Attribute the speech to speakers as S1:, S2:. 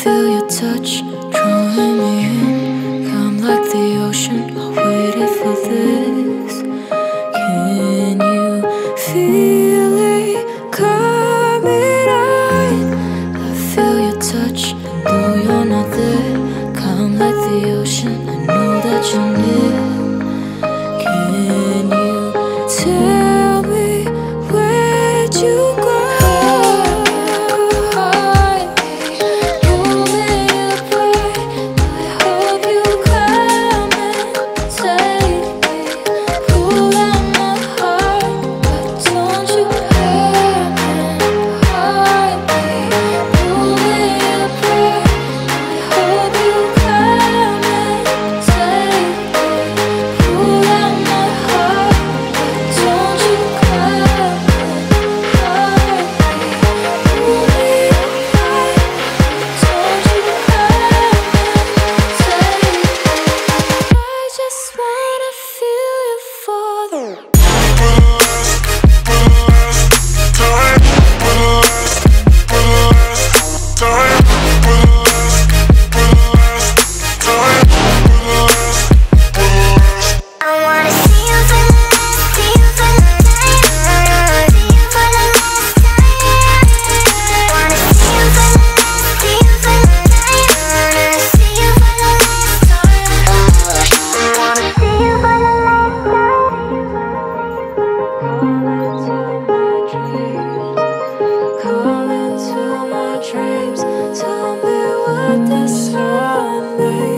S1: feel your touch drawing me in. Come like the ocean, I waited for this. Can you feel it coming on? I feel your touch, I know you're not there. Come like the ocean, I know that you're near. Can you tell me where'd you go? Tell me what the sun made.